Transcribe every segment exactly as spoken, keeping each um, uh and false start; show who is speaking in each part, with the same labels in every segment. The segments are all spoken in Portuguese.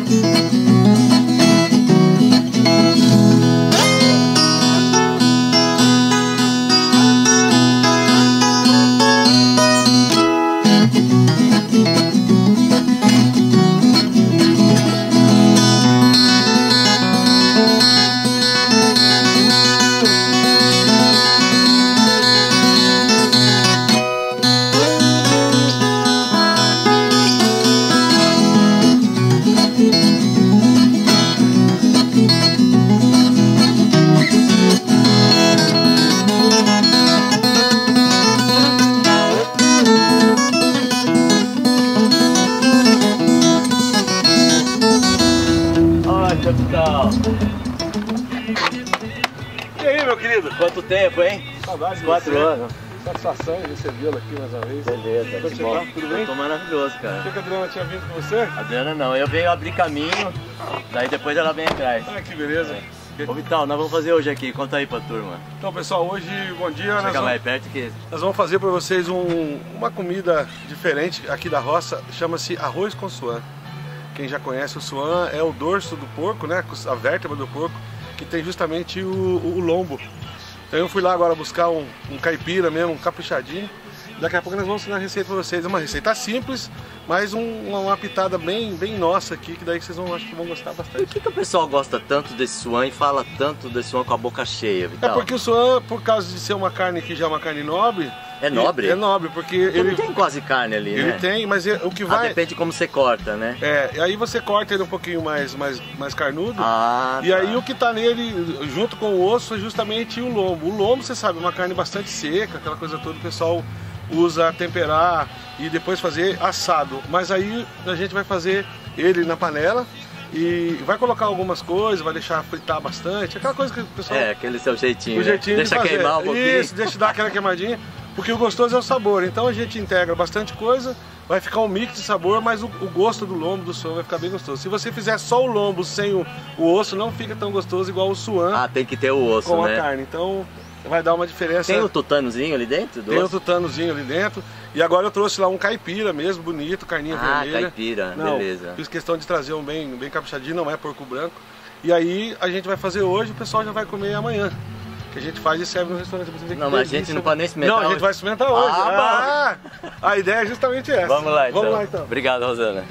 Speaker 1: E aí, meu querido?
Speaker 2: Quanto tempo, hein?
Speaker 1: Saudade de
Speaker 2: Quatro
Speaker 1: você.
Speaker 2: anos.
Speaker 1: Satisfação em recebê-lo aqui mais uma vez.
Speaker 2: Beleza,
Speaker 1: Como
Speaker 2: que bom.
Speaker 1: tá? Tudo bem?
Speaker 2: Tô maravilhoso,
Speaker 1: Por
Speaker 2: cara.
Speaker 1: que que a Adriana tinha vindo com você?
Speaker 2: A Adriana não, eu venho abrir caminho, daí depois ela vem atrás.
Speaker 1: Ah, que beleza.
Speaker 2: Ô Vital, nós vamos fazer hoje aqui, conta aí pra turma.
Speaker 1: Então, pessoal, hoje, bom dia. Nós
Speaker 2: Chega
Speaker 1: vamos,
Speaker 2: mais perto que...
Speaker 1: nós vamos fazer para vocês um- uma comida diferente aqui da roça. Chama-se arroz com suã. Quem já conhece o suã é o dorso do porco, né? A vértebra do porco, que tem justamente o, o, o lombo. Então eu fui lá agora buscar um, um caipira mesmo, um caprichadinho. Daqui a pouco nós vamos ensinar a receita para vocês. É uma receita simples, mas um, uma pitada bem, bem nossa aqui, que daí vocês vão, acho que vão gostar
Speaker 2: Por
Speaker 1: bastante.
Speaker 2: que, que o pessoal gosta tanto desse suã e fala tanto desse suã com a boca cheia,
Speaker 1: É
Speaker 2: Vital?
Speaker 1: porque o suã, por causa de ser uma carne que já é uma carne nobre...
Speaker 2: É nobre?
Speaker 1: É nobre, porque
Speaker 2: Porque
Speaker 1: ele,
Speaker 2: não tem quase carne ali,
Speaker 1: ele
Speaker 2: né?
Speaker 1: tem, mas é- o que
Speaker 2: Ah,
Speaker 1: vai...
Speaker 2: depende de como você corta, né?
Speaker 1: É, aí você corta ele um pouquinho mais, mais, mais carnudo.
Speaker 2: Ah,
Speaker 1: E
Speaker 2: tá.
Speaker 1: aí o que tá nele, junto com o osso, é justamente o lombo. O lombo, você sabe, é uma carne bastante seca, aquela coisa toda, o pessoal usa temperar e depois fazer assado. Mas aí a gente vai fazer ele na panela e vai colocar algumas coisas, vai deixar fritar bastante, aquela coisa que o pessoal...
Speaker 2: É, aquele seu jeitinho,
Speaker 1: o
Speaker 2: né?
Speaker 1: jeitinho
Speaker 2: Deixa
Speaker 1: de fazer.
Speaker 2: queimar um pouquinho.
Speaker 1: Isso, deixa dar aquela queimadinha, porque o gostoso é o sabor. Então a gente integra bastante coisa, vai ficar um mix de sabor, mas o, o gosto do lombo, do suã vai ficar bem gostoso. Se você fizer só o lombo sem o, o osso, não fica tão gostoso igual o suã
Speaker 2: Ah, tem que ter o osso,
Speaker 1: com
Speaker 2: né?
Speaker 1: a carne. Então vai dar uma diferença.
Speaker 2: Tem o tutanozinho ali dentro? do
Speaker 1: Tem o
Speaker 2: osso?
Speaker 1: tutanozinho ali dentro. E agora eu trouxe lá um caipira mesmo, bonito, carninha
Speaker 2: Ah,
Speaker 1: vermelha.
Speaker 2: caipira,
Speaker 1: Não,
Speaker 2: beleza.
Speaker 1: fiz questão de trazer um bem, bem caprichadinho, não é porco branco. E aí a gente vai fazer hoje, o pessoal já vai comer amanhã. Que a gente faz e serve no restaurante. Pra você ver que
Speaker 2: Não, mas a
Speaker 1: delícia,
Speaker 2: gente não
Speaker 1: né?
Speaker 2: pode nem experimentar
Speaker 1: Não, a gente
Speaker 2: hoje.
Speaker 1: vai experimentar hoje.
Speaker 2: Ah,
Speaker 1: Ah, a ideia é justamente essa.
Speaker 2: Vamos lá então.
Speaker 1: Vamos lá então.
Speaker 2: Obrigado, Rosana.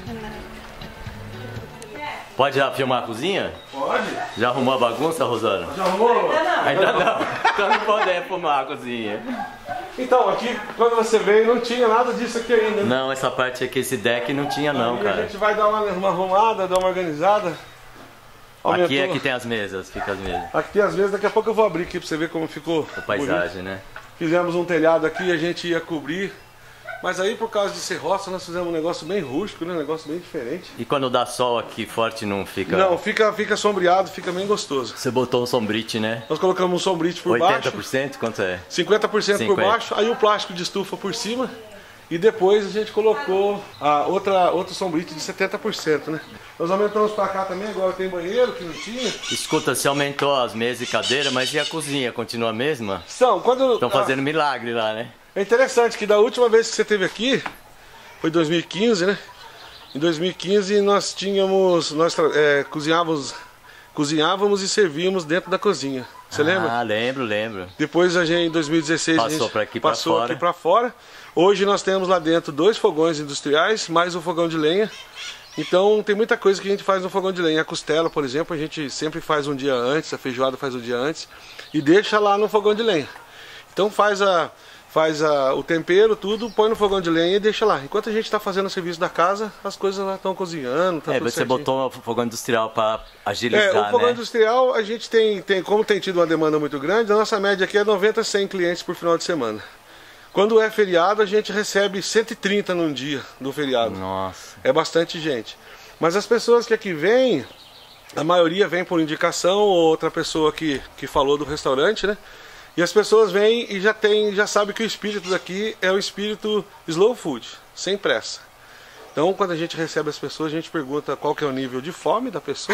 Speaker 2: Pode já filmar a cozinha?
Speaker 1: Pode?
Speaker 2: Já arrumou a bagunça, Rosana?
Speaker 1: Já arrumou?
Speaker 2: Ainda não. Então não podemos filmar a cozinha.
Speaker 1: Então, aqui quando você veio não tinha nada disso aqui ainda. Né?
Speaker 2: Não, essa parte aqui, esse deck não tinha não,
Speaker 1: E a
Speaker 2: cara.
Speaker 1: gente vai dar uma, uma arrumada, dar uma organizada. Aumentou.
Speaker 2: Aqui é que tem as mesas, fica as mesas.
Speaker 1: Aqui tem as mesas, daqui a pouco eu vou abrir aqui pra você ver como ficou
Speaker 2: A paisagem, né?
Speaker 1: Fizemos um telhado aqui, a gente ia cobrir. Mas aí por causa de ser roça, nós fizemos um negócio bem rústico, né? Um negócio bem diferente.
Speaker 2: E quando dá sol aqui forte não fica...
Speaker 1: Não, fica, fica sombreado, fica bem gostoso.
Speaker 2: Você botou um sombrite, né?
Speaker 1: Nós colocamos um sombrite por
Speaker 2: oitenta
Speaker 1: baixo,
Speaker 2: por cento? Quanto é?
Speaker 1: cinquenta por cento por
Speaker 2: cinquenta.
Speaker 1: baixo, aí o plástico de estufa por cima. E depois a gente colocou a outra, outro sombrite de setenta por cento, né? Nós aumentamos pra cá também, agora tem banheiro que não tinha.
Speaker 2: Escuta, você aumentou as mesas e cadeira, mas e a cozinha? Continua a mesma?
Speaker 1: São, quando...
Speaker 2: Estão fazendo milagre lá, né?
Speaker 1: É interessante que da última vez que você esteve aqui, foi em dois mil e quinze, né? Em dois mil e quinze nós tínhamos, nós é, cozinhávamos, cozinhávamos e servíamos dentro da cozinha. Você lembra?
Speaker 2: Ah, lembro, lembro.
Speaker 1: Depois a gente, em dois mil e dezesseis,
Speaker 2: Passou
Speaker 1: a gente
Speaker 2: pra aqui pra
Speaker 1: passou
Speaker 2: fora.
Speaker 1: aqui pra fora. Hoje nós temos lá dentro dois fogões industriais, mais um fogão de lenha. Então tem muita coisa que a gente faz no fogão de lenha. A costela, por exemplo, a gente sempre faz um dia antes, a feijoada faz um dia antes e deixa lá no fogão de lenha. Então faz a faz a, o tempero, tudo, põe no fogão de lenha e deixa lá. Enquanto a gente está fazendo o serviço da casa, as coisas lá estão cozinhando, tá
Speaker 2: É,
Speaker 1: tudo
Speaker 2: você
Speaker 1: certinho.
Speaker 2: botou o fogão industrial para
Speaker 1: É,
Speaker 2: agilizar,
Speaker 1: o fogão
Speaker 2: né?
Speaker 1: industrial, a gente tem, tem, como tem tido uma demanda muito grande, a nossa média aqui é noventa a cem clientes por final de semana. Quando é feriado, a gente recebe cento e trinta num dia do feriado.
Speaker 2: Nossa.
Speaker 1: É bastante gente. Mas as pessoas que aqui vêm, a maioria vem por indicação ou outra pessoa que, que falou do restaurante, né? E as pessoas vêm e já tem, já sabem que o espírito daqui é o espírito slow food, sem pressa. Então, quando a gente recebe as pessoas, a gente pergunta qual que é o nível de fome da pessoa.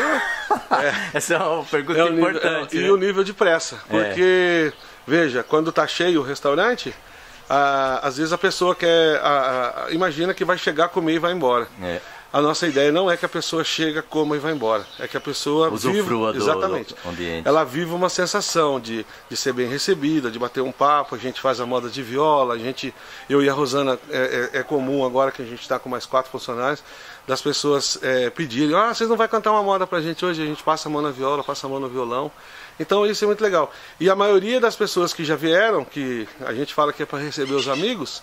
Speaker 1: É,
Speaker 2: Essa é uma pergunta
Speaker 1: é o nível-
Speaker 2: importante,
Speaker 1: é,
Speaker 2: né?
Speaker 1: e o nível de pressa.
Speaker 2: É.
Speaker 1: Porque, veja, quando está cheio o restaurante, ah, às vezes a pessoa quer, ah, ah, imagina que vai chegar, comer e vai embora.
Speaker 2: É.
Speaker 1: a nossa ideia não é que a pessoa chega, coma e vá embora. É que a pessoa
Speaker 2: usufrua
Speaker 1: vive, exatamente,
Speaker 2: do, do ambiente.
Speaker 1: Ela vive uma sensação de, de ser bem recebida, de bater um papo. A gente faz a moda de viola, a gente, eu e a Rosana, é, é, é comum agora que a gente está com mais quatro funcionários, das pessoas é, pedirem, ah, vocês não vão cantar uma moda pra gente hoje? A gente passa a mão na viola, passa a mão no violão. Então isso é muito legal. E a maioria das pessoas que já vieram, que a gente fala que é para receber os amigos,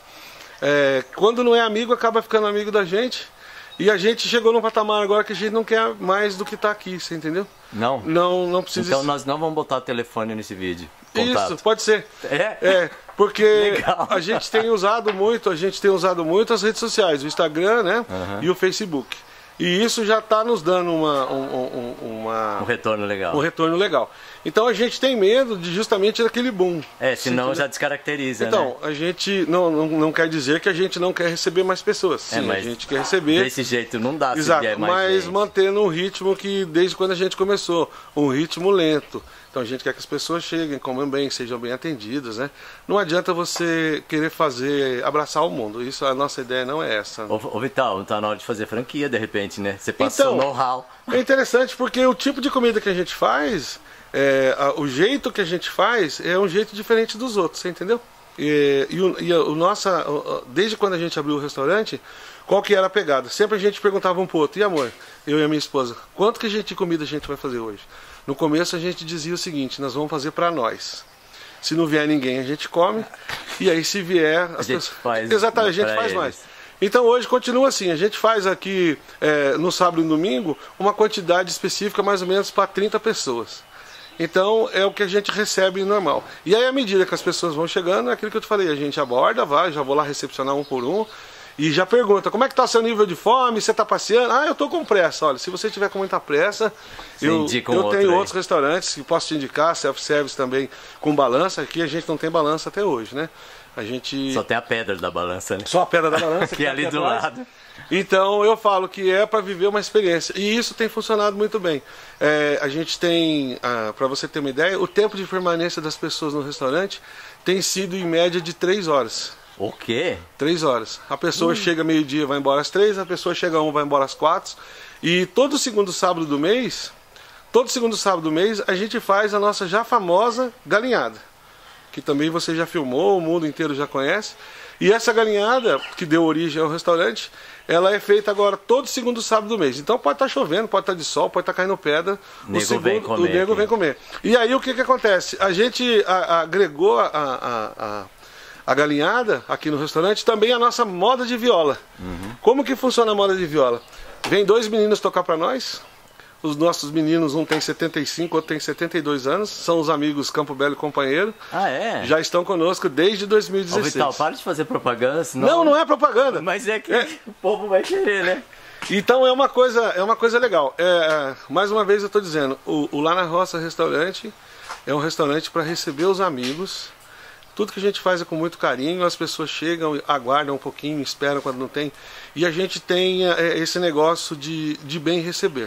Speaker 1: é, quando não é amigo, acaba ficando amigo da gente. E a gente chegou num patamar agora que a gente não quer mais do que tá aqui, você entendeu?
Speaker 2: Não?
Speaker 1: Não, não precisa.
Speaker 2: Então nós não vamos botar o telefone nesse vídeo. Contato.
Speaker 1: Isso, pode ser.
Speaker 2: É?
Speaker 1: É, porque
Speaker 2: Legal.
Speaker 1: a gente tem usado muito, a gente tem usado muito as redes sociais, o Instagram, né?
Speaker 2: Uhum.
Speaker 1: E o Facebook. E isso já está nos dando uma, um, um, uma,
Speaker 2: um retorno legal.
Speaker 1: Um retorno legal. Então a gente tem medo de justamente daquele boom.
Speaker 2: É, senão já descaracteriza,
Speaker 1: então,
Speaker 2: né?
Speaker 1: Então, a gente não, não, não quer dizer que a gente não quer receber mais pessoas. Sim, é, mas a gente quer receber.
Speaker 2: Desse jeito não dá.
Speaker 1: Exato,
Speaker 2: se mais
Speaker 1: mas
Speaker 2: gente.
Speaker 1: mantendo um ritmo que desde quando a gente começou, um ritmo lento. Então a gente quer que as pessoas cheguem, comam bem, sejam bem atendidas, né? Não adianta você querer fazer, abraçar o mundo. Isso, a nossa ideia não é essa.
Speaker 2: Ô, ô Vital, tá na hora de fazer franquia de repente, né? Você passou
Speaker 1: então,
Speaker 2: know-how.
Speaker 1: É interessante porque o tipo de comida que a gente faz, é, a, o jeito que a gente faz é um jeito diferente dos outros, você entendeu? E, e, o, e a, o nossa, desde quando a gente abriu o restaurante, qual que era a pegada? Sempre a gente perguntava um pro outro, e amor, eu e a minha esposa, quanto que a gente de comida a gente vai fazer hoje? No começo a gente dizia o seguinte, nós vamos fazer para nós. Se não vier ninguém, a gente come. E aí se vier... As
Speaker 2: a gente
Speaker 1: pessoas...
Speaker 2: faz.
Speaker 1: Exatamente, a gente faz eles. mais. Então hoje continua assim, a gente faz aqui é, no sábado e no domingo uma quantidade específica mais ou menos para trinta pessoas. Então é o que a gente recebe normal. E aí à medida que as pessoas vão chegando, é aquilo que eu te falei, a gente aborda, vai, já vou lá recepcionar um por um. E já pergunta, como é que está o seu nível de fome? Você está passeando? Ah, eu estou com pressa. Olha, se você tiver com muita pressa,
Speaker 2: você
Speaker 1: eu,
Speaker 2: um
Speaker 1: eu
Speaker 2: outro
Speaker 1: tenho
Speaker 2: aí.
Speaker 1: outros restaurantes que posso te indicar, self-service também com balança. Aqui a gente não tem balança até hoje, né? A gente...
Speaker 2: Só tem a pedra da balança, né?
Speaker 1: Só a pedra da balança.
Speaker 2: que é ali do lado.
Speaker 1: Então eu falo que é para viver uma experiência. E isso tem funcionado muito bem. É, a gente tem, ah, para você ter uma ideia, o tempo de permanência das pessoas no restaurante tem sido em média de três horas.
Speaker 2: O quê?
Speaker 1: Três horas. A pessoa hum. chega meio-dia, vai embora às três, a pessoa chega a uma, vai embora às quatro. E todo segundo sábado do mês, todo segundo sábado do mês, a gente faz a nossa já famosa galinhada. Que também você já filmou, o mundo inteiro já conhece. E essa galinhada, que deu origem ao restaurante, ela é feita agora todo segundo sábado do mês. Então pode estar chovendo, pode estar de sol, pode estar caindo pedra.
Speaker 2: O nego,
Speaker 1: segundo,
Speaker 2: vem, comer
Speaker 1: o nego
Speaker 2: aqui.
Speaker 1: vem comer. E aí o que, que acontece? A gente a, a, agregou a... a, a A galinhada aqui no restaurante, também a nossa moda de viola. Uhum. Como que funciona a moda de viola? Vem dois meninos tocar para nós. Os nossos meninos, um tem setenta e cinco, outro tem setenta e dois anos. São os amigos Campo Belo e Companheiro.
Speaker 2: Ah, é?
Speaker 1: Já estão conosco desde dois mil e dezesseis.
Speaker 2: Ô, Vital, para de fazer propaganda, senão...
Speaker 1: Não, não é propaganda.
Speaker 2: Mas é que
Speaker 1: é.
Speaker 2: o povo vai querer, né?
Speaker 1: Então é uma coisa, é uma coisa legal. É, mais uma vez eu estou dizendo, o, o Lá na Roça Restaurante é um restaurante para receber os amigos. Tudo que a gente faz é com muito carinho, as pessoas chegam, aguardam um pouquinho, esperam quando não tem. E a gente tem é, esse negócio de, de bem receber.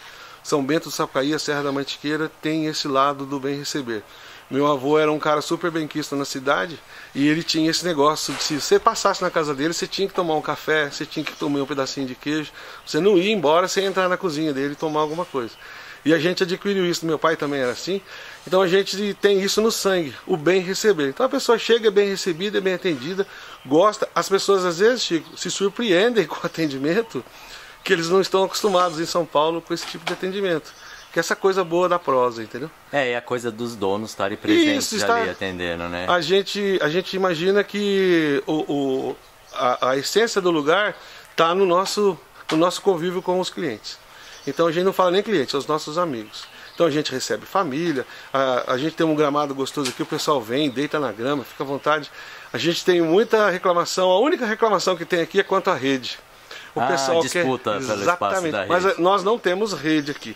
Speaker 1: São Bento do Sapucaí, a Serra da Mantiqueira, tem esse lado do bem receber. Meu avô era um cara super benquisto na cidade e ele tinha esse negócio de se você passasse na casa dele, você tinha que tomar um café, você tinha que tomar um pedacinho de queijo. Você não ia embora sem entrar na cozinha dele e tomar alguma coisa. E a gente adquiriu isso, meu pai também era assim. Então a gente tem isso no sangue, o bem receber. Então a pessoa chega, é bem recebida, é bem atendida, gosta. As pessoas às vezes, Chico, se surpreendem com o atendimento, que eles não estão acostumados em São Paulo com esse tipo de atendimento. Que é essa coisa boa da prosa, entendeu?
Speaker 2: É, é a coisa dos donos estarem presentes
Speaker 1: isso, está...
Speaker 2: ali atendendo, né?
Speaker 1: A gente, a gente imagina que o, o, a, a essência do lugar está no nosso, no nosso convívio com os clientes. Então a gente não fala nem clientes, são os nossos amigos. Então a gente recebe família, a, a gente tem um gramado gostoso aqui, o pessoal vem, deita na grama, fica à vontade. A gente tem muita reclamação, a única reclamação que tem aqui é quanto à rede. O
Speaker 2: ah,
Speaker 1: pessoal
Speaker 2: disputa
Speaker 1: quer...
Speaker 2: pelo
Speaker 1: Exatamente,
Speaker 2: espaço da rede.
Speaker 1: mas nós não temos rede aqui.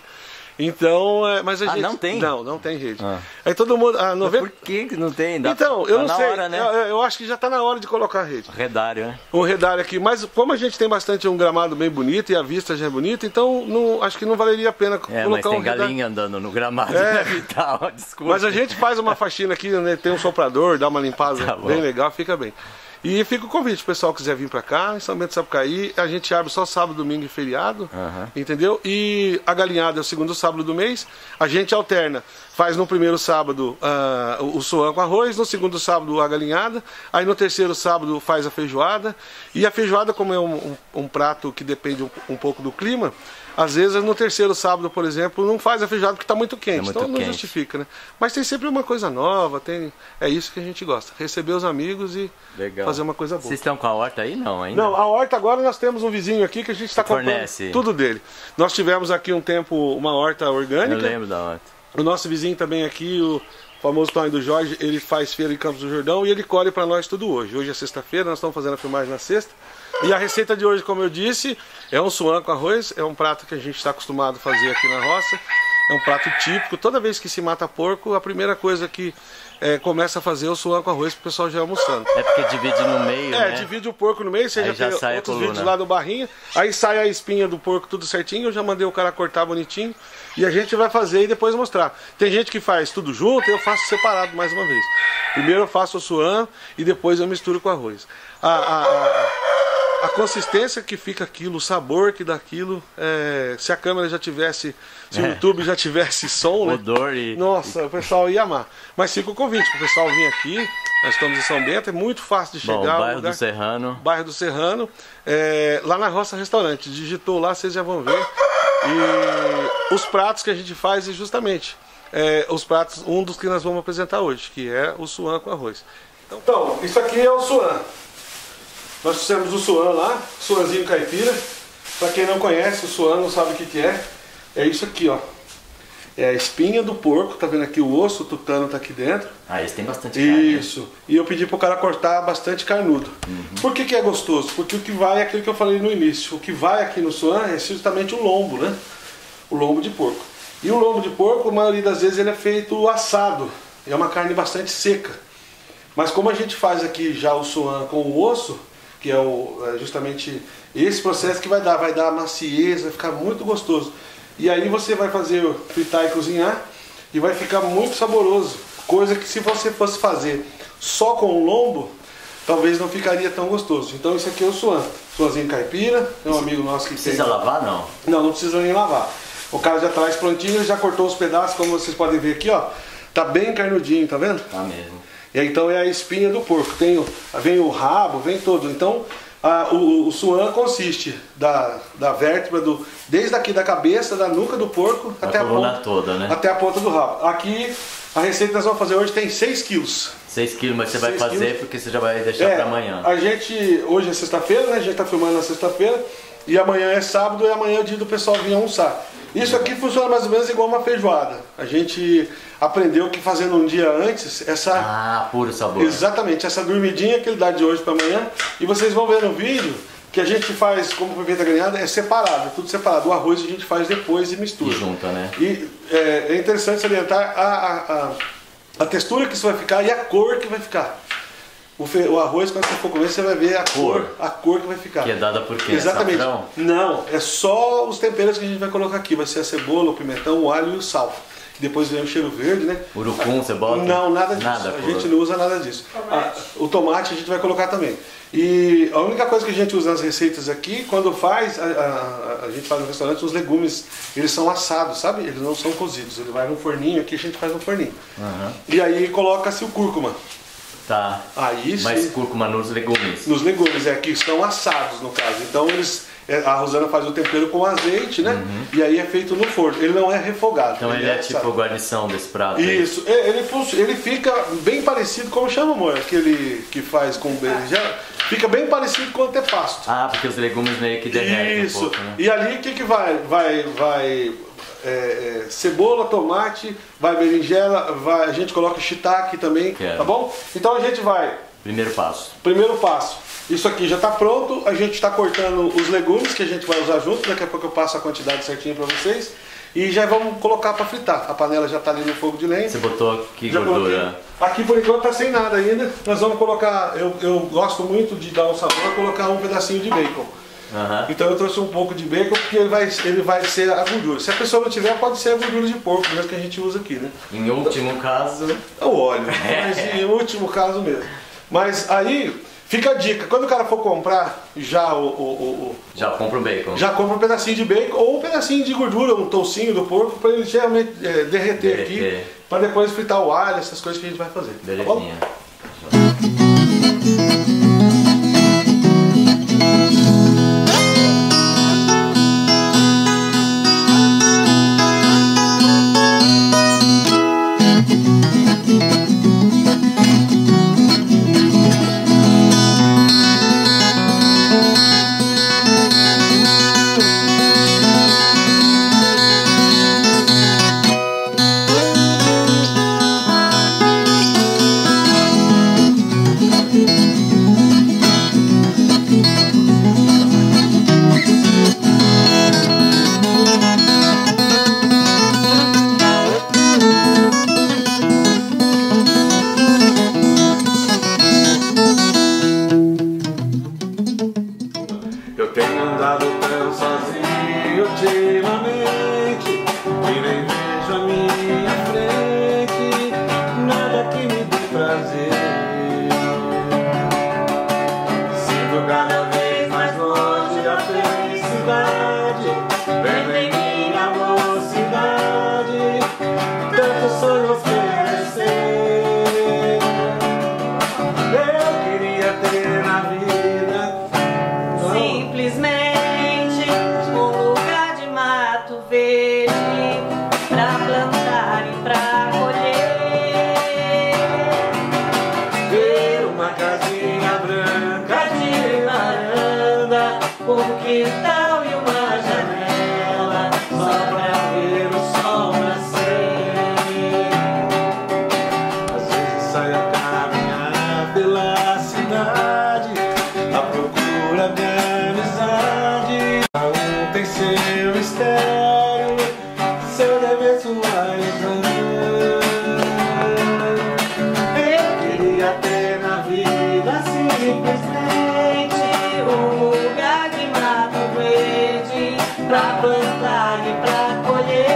Speaker 1: Então, é, mas a
Speaker 2: ah,
Speaker 1: gente...
Speaker 2: não tem?
Speaker 1: Não, não tem rede.
Speaker 2: Ah.
Speaker 1: Aí todo mundo... Ah, noventa...
Speaker 2: Por que não tem? Dá...
Speaker 1: Então, eu
Speaker 2: tá
Speaker 1: não
Speaker 2: na
Speaker 1: sei.
Speaker 2: Hora, né?
Speaker 1: eu, eu acho que já está na hora de colocar a rede.
Speaker 2: Redário, né?
Speaker 1: Um redário aqui. Mas como a gente tem bastante um gramado bem bonito e a vista já é bonita, então não, acho que não valeria a pena
Speaker 2: é,
Speaker 1: colocar
Speaker 2: mas tem
Speaker 1: um redário.
Speaker 2: galinha andando no gramado,
Speaker 1: é.
Speaker 2: né, Vital? Desculpa.
Speaker 1: Mas a gente faz uma faxina aqui, né? Tem um soprador, dá uma limpada
Speaker 2: tá
Speaker 1: bem legal, fica bem. E fica o convite, o pessoal quiser vir pra cá, em São Bento do Sapucaí, a gente abre só sábado, domingo e feriado, uhum. entendeu? E a galinhada é o segundo sábado do mês, a gente alterna, faz no primeiro sábado uh, o suã com arroz, no segundo sábado a galinhada, aí no terceiro sábado faz a feijoada, e a feijoada, como é um, um, um prato que depende um, um pouco do clima, às vezes no terceiro sábado, por exemplo, não faz a feijoada porque está muito quente, é muito então não quente. Justifica, né? Mas tem sempre uma coisa nova, tem... é isso que a gente gosta, receber os amigos e Legal. Fazer uma coisa boa.
Speaker 2: Vocês estão com a horta aí? Não, ainda?
Speaker 1: Não, a horta agora nós temos um vizinho aqui que a gente está comprando
Speaker 2: fornece.
Speaker 1: Tudo dele. Nós tivemos aqui um tempo uma horta orgânica.
Speaker 2: Eu lembro da horta.
Speaker 1: O nosso vizinho também aqui, o famoso Tony do Jorge, ele faz feira em Campos do Jordão e ele colhe para nós tudo hoje. Hoje é sexta-feira, nós estamos fazendo a filmagem na sexta. E a receita de hoje, como eu disse, é um suã com arroz, é um prato que a gente está acostumado a fazer aqui na roça, é um prato típico. Toda vez que se mata porco, a primeira coisa que é, começa a fazer é o suã com arroz para o pessoal já almoçando.
Speaker 2: É porque divide no meio,
Speaker 1: É,
Speaker 2: né?
Speaker 1: divide o porco no meio, você aí já, já tem outros vídeos lá do barrinha, aí sai a espinha do porco tudo certinho, eu já mandei o cara cortar bonitinho, e a gente vai fazer e depois mostrar. Tem gente que faz tudo junto, eu faço separado mais uma vez. Primeiro eu faço o suã e depois eu misturo com arroz. A... a, a A consistência que fica aquilo, o sabor que dá aquilo, é, se a câmera já tivesse, se o é. YouTube já tivesse som, né?
Speaker 2: Odor e...
Speaker 1: Nossa, o pessoal ia amar. Mas fica o convite para o pessoal vir aqui, nós estamos em São Bento, é muito fácil de chegar.
Speaker 2: Bom, bairro lugar, do Serrano.
Speaker 1: Bairro do Serrano, é, lá na Roça Restaurante, digitou lá, vocês já vão ver. E os pratos que a gente faz é justamente é, os pratos, um dos que nós vamos apresentar hoje, que é o suã com arroz. Então, então isso aqui é o suã. Nós fizemos o suã lá, suãzinho caipira. Para quem não conhece o suã, não sabe o que, que é, é isso aqui, ó. É a espinha do porco, tá vendo aqui o osso, o tutano tá aqui dentro.
Speaker 2: Ah, esse tem bastante carne.
Speaker 1: Isso. E eu pedi pro cara cortar bastante carnudo. Uhum. Por que que é gostoso? Porque o que vai é aquilo que eu falei no início. O que vai aqui no suã é justamente o lombo, né? O lombo de porco. E o lombo de porco, a maioria das vezes, ele é feito assado. É uma carne bastante seca. Mas como a gente faz aqui já o suã com o osso, que é, o, é justamente esse processo que vai dar, vai dar maciez, vai ficar muito gostoso. E aí você vai fazer fritar e cozinhar e vai ficar muito saboroso. Coisa que se você fosse fazer só com o lombo, talvez não ficaria tão gostoso. Então isso aqui é o suã, suãzinho caipira, é um amigo nosso que
Speaker 2: precisa
Speaker 1: tem...
Speaker 2: lavar não?
Speaker 1: Não, não precisa nem lavar. O cara já traz prontinho, ele já cortou os pedaços, como vocês podem ver aqui, ó. Tá bem carnudinho, tá vendo?
Speaker 2: Tá mesmo.
Speaker 1: E aí, então é a espinha do porco, tem o, vem o rabo, vem todo. Então a, o, o suã consiste da, da vértebra, do, desde aqui da cabeça, da nuca do porco até a, ponta,
Speaker 2: toda, né?
Speaker 1: até a ponta do rabo. Aqui a receita que nós vamos fazer hoje tem seis quilos.
Speaker 2: seis quilos, mas você vai fazer quilos. Porque você já vai deixar
Speaker 1: é,
Speaker 2: para amanhã.
Speaker 1: A gente, hoje é sexta-feira, né? A gente está filmando na sexta-feira. E amanhã é sábado e amanhã é o dia do pessoal vir almoçar. Isso aqui funciona mais ou menos igual uma feijoada. A gente aprendeu que fazendo um dia antes, essa...
Speaker 2: Ah, puro sabor.
Speaker 1: Exatamente, essa dormidinha que ele dá de hoje para amanhã. E vocês vão ver no vídeo que a gente faz, como foi feita a galinhada, é separado, é tudo separado. O arroz a gente faz depois e mistura.
Speaker 2: E junta, né?
Speaker 1: E é, é interessante salientar a, a, a, a textura que isso vai ficar e a cor que vai ficar. O, fe... o arroz, quando você for comer, você vai ver a cor, cor a cor que vai ficar.
Speaker 2: Que é dada por quê?
Speaker 1: Exatamente.
Speaker 2: Açafrão?
Speaker 1: Não, é só os temperos que a gente vai colocar aqui. Vai ser a cebola, o pimentão, o alho e o sal. Depois vem o cheiro verde, né?
Speaker 2: Urucum, você bota?
Speaker 1: Não, nada disso.
Speaker 2: Nada,
Speaker 1: a gente não usa nada disso. Ah, o tomate a gente vai colocar também. E a única coisa que a gente usa nas receitas aqui, quando faz, a, a, a gente faz no restaurante, os legumes, eles são assados, sabe? Eles não são cozidos. Ele vai no forninho, aqui a gente faz no forninho. Uhum. E aí coloca-se o cúrcuma.
Speaker 2: Tá.
Speaker 1: Aí,
Speaker 2: mas
Speaker 1: sim,
Speaker 2: cúrcuma nos legumes.
Speaker 1: Nos legumes, é, que estão assados no caso. Então eles, a Rosana faz o tempero com azeite, né? Uhum. E aí é feito no forno. Ele não é refogado.
Speaker 2: Então ele, ele é, é tipo a guarnição desse prato.
Speaker 1: Isso. Aí. Ele, ele fica bem parecido, como chama, amor? Aquele que faz com berinjela. Fica bem parecido com o antepasto.
Speaker 2: Ah, porque os legumes meio que derretem
Speaker 1: Isso.
Speaker 2: um pouco, né?
Speaker 1: E ali o que que vai? Vai, vai é, é, cebola, tomate, vai berinjela, vai, a gente coloca shiitake também, Quero. Tá bom? Então a gente vai...
Speaker 2: Primeiro passo.
Speaker 1: Primeiro passo. Isso aqui já está pronto, a gente está cortando os legumes que a gente vai usar junto, daqui a pouco eu passo a quantidade certinha para vocês. E já vamos colocar para fritar. A panela já está ali no fogo de lenha.
Speaker 2: Você botou que
Speaker 1: já
Speaker 2: gordura?
Speaker 1: Coloquei. Aqui por enquanto está sem nada ainda. Nós vamos colocar, eu, eu gosto muito de dar um sabor, colocar um pedacinho de bacon. Uhum. Então eu trouxe um pouco de bacon porque ele vai, ele vai ser a gordura. Se a pessoa não tiver, pode ser a gordura de porco mesmo que a gente usa aqui, né?
Speaker 2: Em último caso...
Speaker 1: É o óleo, mas em último caso mesmo. Mas aí, Fica a dica, quando o cara for comprar já o... o, o
Speaker 2: já compra o bacon.
Speaker 1: Já compra um pedacinho de bacon ou um pedacinho de gordura, um toucinho do porco, para ele geralmente é, derreter, derreter aqui, para depois fritar o alho, essas coisas que a gente vai fazer.
Speaker 2: Belezinha.
Speaker 1: Tá bom? Eu tenho andado tão sozinho ultimamente que nem vejo a minha frente nada que me dê prazer. Sinto cada vez mais longe a felicidade, vendo em minha mocidade tantos sonhos crescer. Eu queria ter na vida
Speaker 3: simplesmente um lugar de mato verde pra plantar e pra colher,
Speaker 1: ter uma casinha branca de varanda,
Speaker 3: um quintal e uma janela só pra ver o sol nascer.
Speaker 1: Às vezes saio a caminhar pela cidade à procura de tem seu mistério, seu dever, sua ilusão. Eu queria ter na vida simplesmente
Speaker 3: um lugar de mato verde pra plantar e pra colher,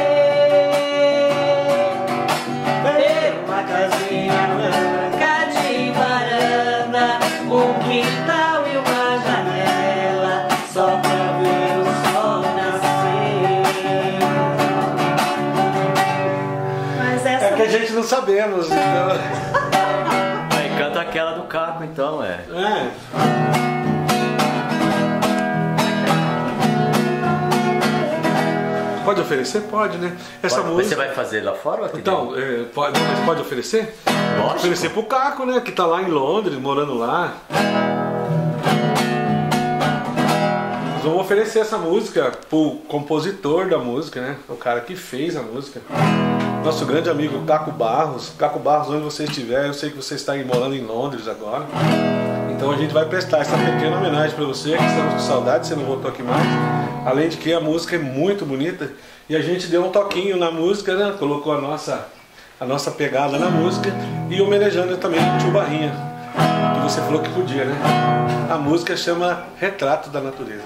Speaker 1: ter uma casinha branca
Speaker 3: de varanda, um quintal e uma janela só pra ver o sol nascer. Mas essa...
Speaker 1: É que a gente não sabemos, então...
Speaker 2: Aí canta aquela do Caco então, é.
Speaker 1: É. Pode oferecer? Pode, né? Essa
Speaker 2: Pode,
Speaker 1: música...
Speaker 2: Você vai fazer lá fora ou aqui
Speaker 1: Então, é, pode, mas pode oferecer?
Speaker 2: Lógico.
Speaker 1: Oferecer pro Caco, né? Que tá lá em Londres, morando lá. Nós vamos oferecer essa música pro compositor da música, né? O cara que fez a música. Nosso grande amigo Caco Barros. Caco Barros, onde você estiver, eu sei que você está aí morando em Londres agora. Então a gente vai prestar essa pequena homenagem para você, que estamos com saudade, você não voltou aqui mais. Além de que a música é muito bonita e a gente deu um toquinho na música, né? Colocou a nossa, a nossa pegada na música e homenageando também o Tio Barrinha, que você falou que podia, né? A música chama Retrato da Natureza.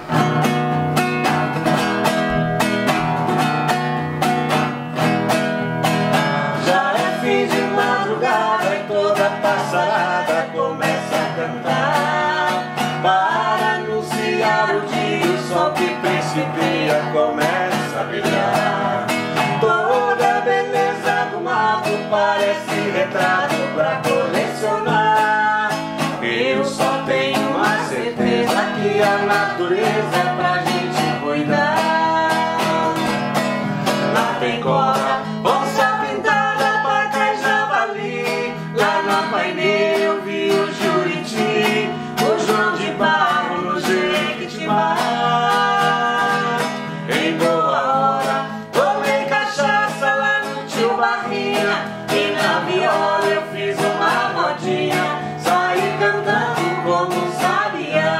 Speaker 3: Já é fim de madrugada e toda passarada começa a cantar para anunciar o dia, o sol que principia começa a brilhar. Toda a beleza do mato parece retrato pra colecionar. Eu só tenho uma certeza que a natureza é pra gente cuidar. Lá tem cobra, onça pintada, vaca e javali. Lá na Painê eu vi o juriti, o João de Barro no Jequitibá. Em boa hora tomei cachaça lá no Tio Barrinha, e na viola eu fiz uma modinha, saí cantando como um sabiá.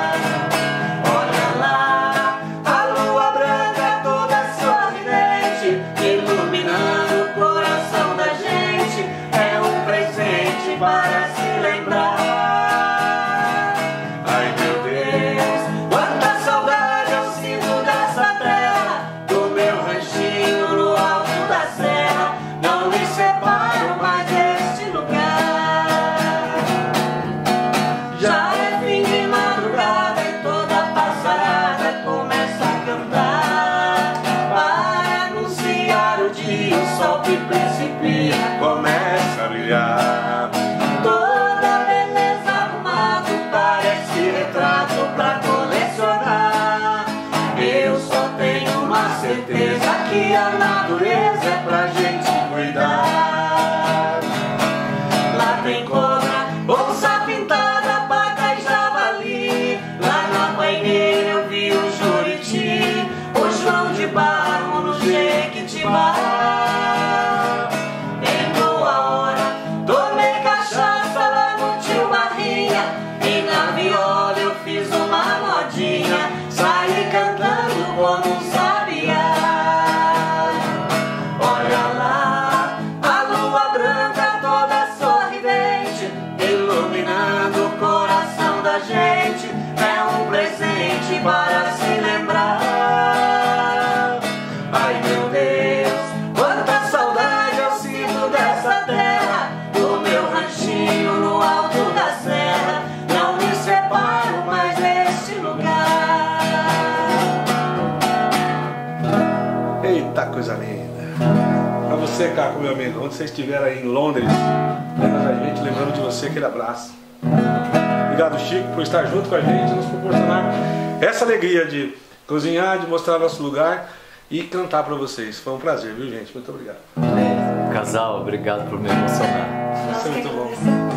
Speaker 3: Olha lá, a lua branca toda sorridente certeza que a natureza é pra gente cuidar. Lá tem cobra, onça pintada, paca e javali. Lá na Paineira eu vi o Juriti, o João de Barro no Jequitibá. Em boa hora tomei cachaça lá no Tio Barrinha, e na viola eu fiz uma modinha, saí cantando como um sabiá. Olha lá, a lua branca toda sorridente, iluminando o coração da gente, é um presente para se lembrar. Ai meu Deus, quanta saudade eu sinto dessa terra, do meu ranchinho no alto da serra, não me separo mais deste lugar.
Speaker 1: Eita, coisa linda. Pra você, Caco, meu amigo, onde você estiver aí em Londres, lembra da gente, lembrando de você, aquele abraço. Obrigado, Chico, por estar junto com a gente, nos proporcionar essa alegria de cozinhar, de mostrar nosso lugar e cantar pra vocês. Foi um prazer, viu, gente? Muito obrigado.
Speaker 2: É, casal, obrigado por me emocionar.
Speaker 1: Isso é muito bom.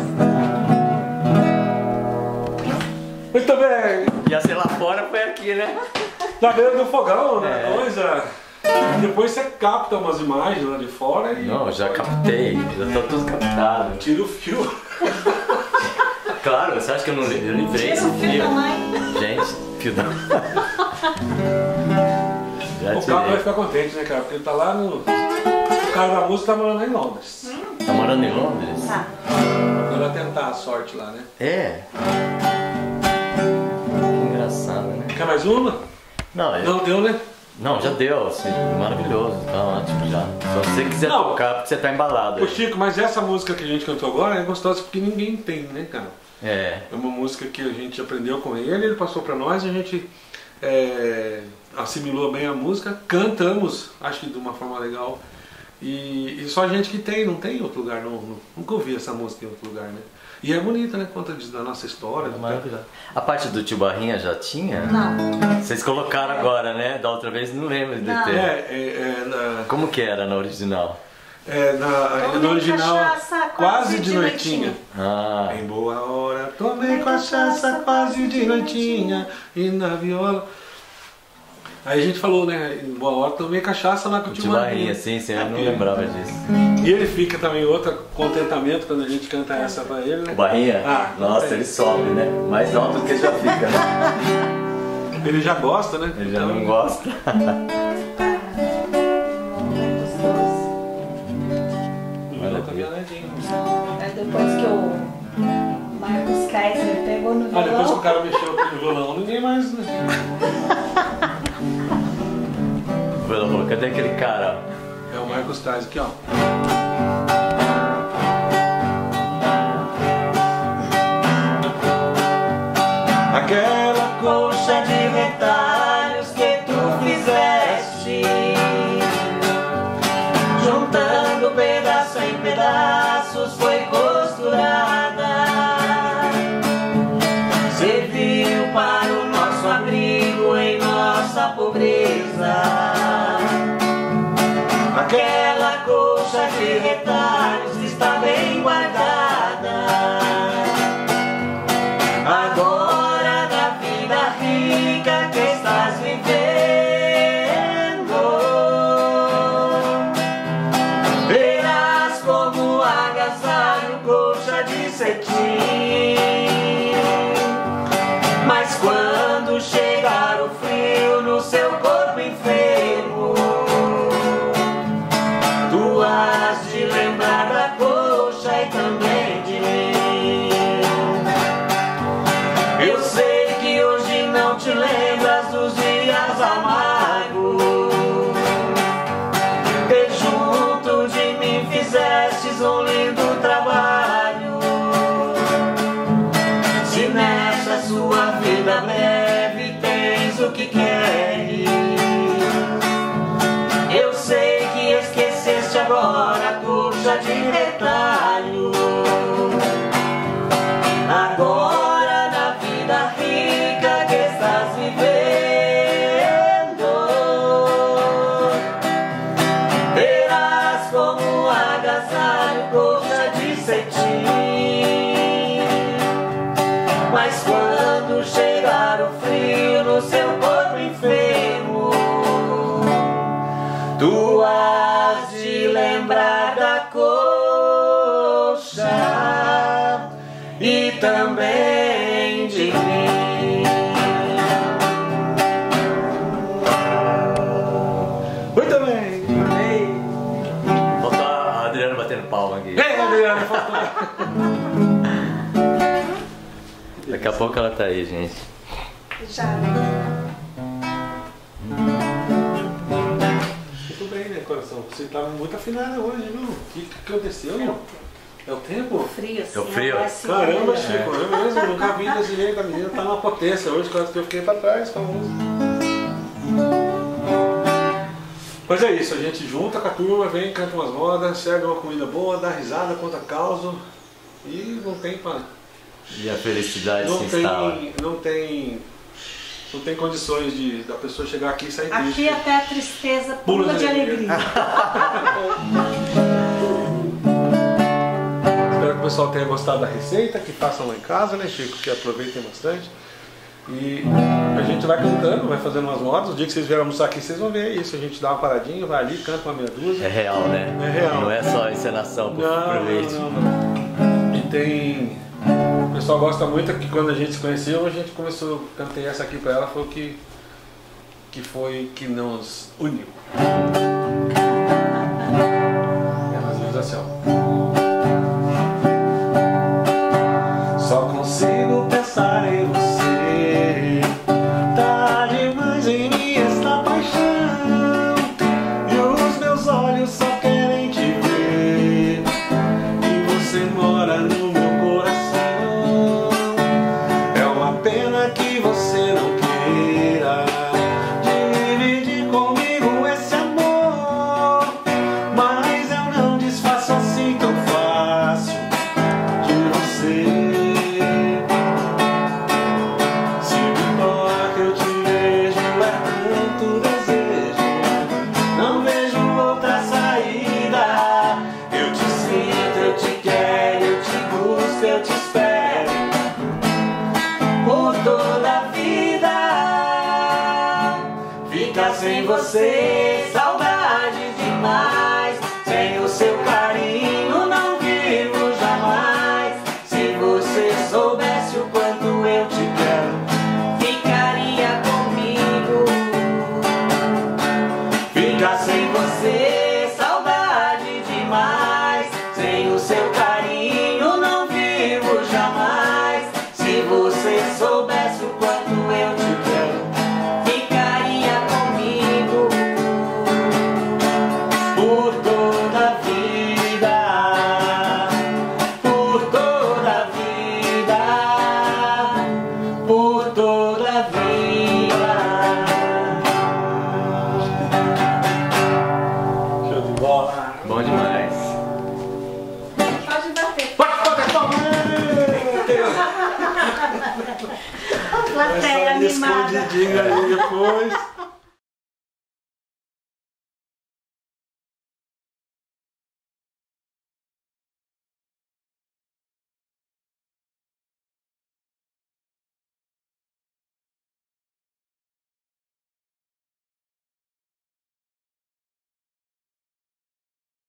Speaker 1: Muito bem.
Speaker 2: Ia ser lá fora, foi aqui, né?
Speaker 1: Na beira do fogão, né?
Speaker 2: É.
Speaker 1: Coisa. Depois você capta umas imagens lá de fora e...
Speaker 2: Não, já captei, já tá tudo captado.
Speaker 1: Tira o fio.
Speaker 2: Claro, você acha que eu não eu livrei esse fio? Gente, fio da... Já
Speaker 1: O Caco vai
Speaker 2: tirei.
Speaker 1: ficar contente, né, cara? Porque ele tá lá no... O cara da música tá morando em Londres.
Speaker 2: Tá morando em Londres?
Speaker 4: Tá.
Speaker 1: Agora vai tentar a sorte lá, né?
Speaker 2: É. Que engraçado, né?
Speaker 1: Quer mais uma?
Speaker 2: Não, eu...
Speaker 1: Não deu, né?
Speaker 2: Não, já deu, assim, maravilhoso, tá ótimo já. Só se você quiser
Speaker 1: Não.
Speaker 2: tocar, porque você tá embalado.
Speaker 1: Ô
Speaker 2: aí.
Speaker 1: Chico, mas essa música que a gente cantou agora é gostosa porque ninguém tem, né, cara?
Speaker 2: É.
Speaker 1: É uma música que a gente aprendeu com ele, ele passou pra nós, a gente é, assimilou bem a música, cantamos, acho que de uma forma legal. E, e só a gente que tem, não tem em outro lugar, não, não, nunca ouvi essa música em outro lugar, né? E é bonita, né? Conta disso, da nossa história.
Speaker 2: É maravilhoso. A parte do Tio Barrinha já tinha?
Speaker 4: Não.
Speaker 2: Vocês colocaram agora, né? Da outra vez não lembro de
Speaker 4: Não.
Speaker 2: ter.
Speaker 1: É, é, é, na,
Speaker 2: Como que era na original?
Speaker 1: é na,
Speaker 4: Tomei
Speaker 1: no original,
Speaker 4: cachaça,
Speaker 1: quase,
Speaker 4: quase
Speaker 1: de
Speaker 4: de
Speaker 1: noitinha.
Speaker 4: noitinha.
Speaker 2: Ah,
Speaker 1: Em boa hora, tomei cachaça quase de noitinha, e na viola. Aí a gente falou, né? Em boa hora, tomei cachaça lá com o
Speaker 2: o
Speaker 1: Tio
Speaker 2: Tio Barrinha,
Speaker 1: Barrinha.
Speaker 2: sim, sim, eu não
Speaker 1: É,
Speaker 2: lembrava disso.
Speaker 1: E ele fica também outro contentamento quando a gente canta essa pra ele, né?
Speaker 2: O Barrinha?
Speaker 1: Ah,
Speaker 2: Nossa,
Speaker 1: é.
Speaker 2: ele sobe, né? Mais alto do que já fica, né?
Speaker 1: Ele já gosta, né?
Speaker 2: Ele já
Speaker 1: Então,
Speaker 2: não gosta.
Speaker 4: Gostoso.
Speaker 1: o violão tá violãozinho.
Speaker 4: Aí depois que o Marcos Kaiser pegou no
Speaker 1: Ah, depois que o
Speaker 4: violão,
Speaker 1: cara mexeu aqui no violão, ninguém mais, né?
Speaker 2: Falou, cadê aquele cara?
Speaker 1: É o Marcos Tais aqui, ó.
Speaker 3: Aquela colcha de retalhos que tu fizeste, juntando pedaço em pedaços, foi costurada, serviu para o nosso abrigo em nossa pobreza. Aquela colcha de retalhos está bem guardada. Agora na vida rica que estás vivendo, verás como agasalho colcha de cetim. Mas quando chegar o frio no seu corpo enfermo, tu has de lembrar da colcha e também de mim. Eu sei que hoje não te lembras dos dias amargos, que junto de mim fizestes um lindo trabalho. Se nessa sua vida breve tens o que queres, eu sei que esqueceste agora a colcha de retalho. Agora na vida rica que estás vivendo,
Speaker 2: Daqui a pouco ela tá aí, gente.
Speaker 4: Já, né?
Speaker 1: Muito bem, né, coração? Você tava muito afinada hoje, viu? O que, que aconteceu?
Speaker 4: É o tempo.
Speaker 1: É o tempo?
Speaker 4: Frio, assim.
Speaker 2: É o frio?
Speaker 4: não assim,
Speaker 1: Caramba,
Speaker 4: né?
Speaker 1: Chico, eu mesmo nunca vi desse jeito. A menina tá numa potência hoje, quase que eu fiquei pra trás com a música. Mas é isso, a gente junta com a turma, vem, canta umas modas, serve uma comida boa, dá risada, conta causa e não tem pra...
Speaker 2: E a felicidade
Speaker 1: Não
Speaker 2: se
Speaker 1: tem,
Speaker 2: instala.
Speaker 1: não tem, não tem condições de da pessoa chegar aqui e sair
Speaker 4: Aqui
Speaker 1: triste.
Speaker 4: até a tristeza
Speaker 1: Pula
Speaker 4: pula
Speaker 1: de
Speaker 4: de
Speaker 1: alegria.
Speaker 4: alegria.
Speaker 1: Espero que o pessoal tenha gostado da receita, que façam lá em casa, né, Chico? Que aproveitem bastante. E a gente vai cantando, vai fazendo umas modas. O dia que vocês vierem almoçar aqui, vocês vão ver isso. A gente dá uma paradinha, vai ali, canta uma meia dúzia.
Speaker 2: É real, né?
Speaker 1: É real.
Speaker 2: Não é só encenação pro
Speaker 1: Não,
Speaker 2: proveito.
Speaker 1: não, não, não. E tem... O pessoal gosta muito que quando a gente se conheceu, a gente começou, cantei essa aqui pra ela, foi o que, que foi que nos uniu. Ela diz assim, ó. Só consigo pensar em você, tá demais em mim esta paixão, e os meus olhos só querem te ver, e você mora no meu coração. É uma pena que você não queira dividir comigo esse amor, mas eu não desfaço assim tão fácil de você. Eu te espero por toda a vida. Fica sem você, saudade demais. Sem o seu carinho não vivo jamais. Se você soubesse o quanto eu te quero, ficaria comigo. Fica sem você, saudade demais. Sem o seu carinho não vivo jamais. Se você soubesse o quanto eu te quero, ficaria comigo por toda a vida, por toda a vida, por toda a vida. Show de bola.
Speaker 2: Bom demais.
Speaker 4: Pode bater.
Speaker 1: Pode bater palma!
Speaker 4: Plateia
Speaker 1: Essa
Speaker 4: animada.
Speaker 1: escondidinha aí depois.